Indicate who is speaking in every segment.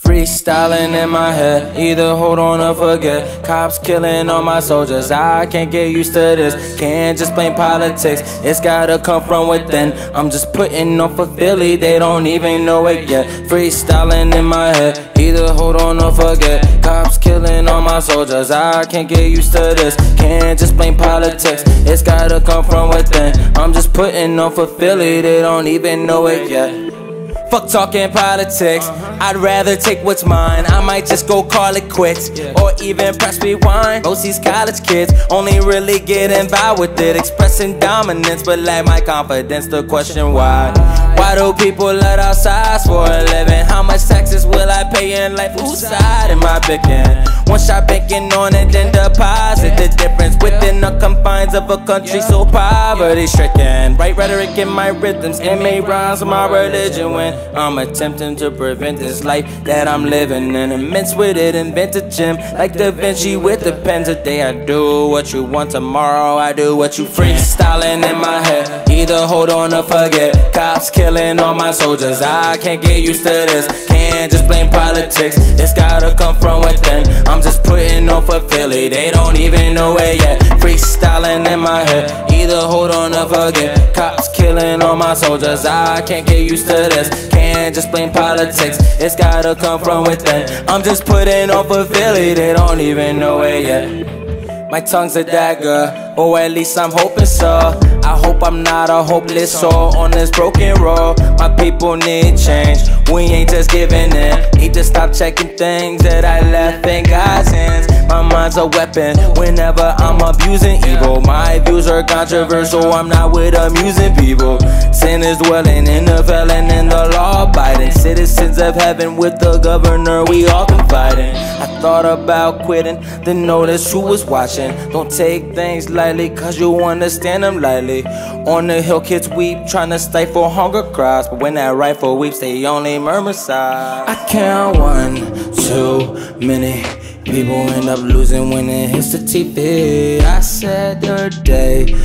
Speaker 1: Freestyling in my head, either hold on or forget. Cops killing all my soldiers, I can't get used to this. Can't just blame politics, it's gotta come from within. I'm just putting on for Philly, they don't even know it yet. Freestyling in my head, either hold on or forget. Cops killing all my soldiers, I can't get used to this. Can't just blame politics, it's gotta come from within. I'm just putting on for Philly, they don't even know it yet. Fuck talking politics, I'd rather take what's mine. I might just go call it quits, or even press rewind. Most these college kids only really get involved with it, expressing dominance, but lack my confidence to question why. Why do people let outside for a living? How much taxes will I pay in life? Whose side am I picking? One shot banking on it, then deposit the difference within the confines of a country so poverty stricken. Write rhetoric in my rhythms and make rhymes with my religion when I'm attempting to prevent this life that I'm living in. Immense with it, invent a gem like davinci with the pen. Today I do what you want, tomorrow I do what you freestyling in my head, either hold on or forget. Cops killing all my soldiers, I can't get used to this. Can't just blame politics, it's gotta come from within. I'm just putting on for Philly, they don't even know it yet. Freestyling in my head, either hold on or forget. Cops killing all my soldiers, I can't get used to this. Can't just blame politics, it's gotta come from within. I'm just putting on for Philly, they don't even know it yet. My tongue's a dagger, or at least I'm hoping so. I hope I'm not a hopeless soul on this broken road. My people need change, we ain't just giving in. Need to stop checking things that I left in God's hands. My mind's a weapon whenever I'm abusing evil. My views are controversial, I'm not with amusing people. Sin is dwelling in the felon and the law-abiding citizens of heaven with the governor, we all confiding. I thought about quitting, then noticed who was watching. Don't take things lightly, cause you understand them lightly. On the hill kids weep, trying to stifle hunger cries, but when that rifle weeps, they only murmur sighs. I count one, too many people end up losing when it hits the TV. I said the day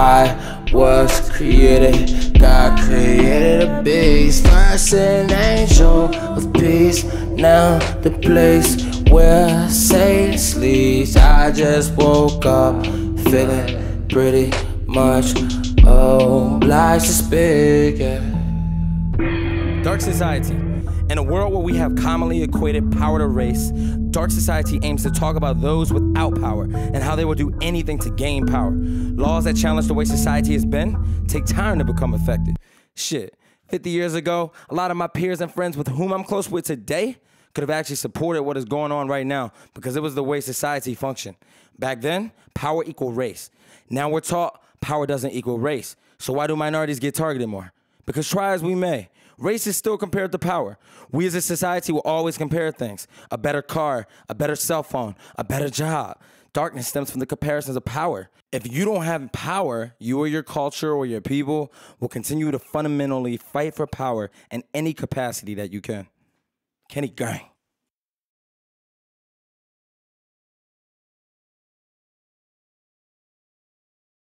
Speaker 1: I was created, God created a beast, first an angel of peace, now the place where Satan sleeps. I just woke up feeling pretty much obliged to speak, yeah.
Speaker 2: Dark society. In a world where we have commonly equated power to race, dark society aims to talk about those without power and how they will do anything to gain power. Laws that challenge the way society has been take time to become effective. Shit, 50 years ago, a lot of my peers and friends with whom I'm close with today could have actually supported what is going on right now because it was the way society functioned. Back then, power equaled race. Now we're taught power doesn't equal race. So why do minorities get targeted more? Because try as we may, race is still compared to power. We as a society will always compare things. A better car, a better cell phone, a better job. Darkness stems from the comparisons of power. If you don't have power, you or your culture or your people will continue to fundamentally fight for power in any capacity that you can. Kenny Greene.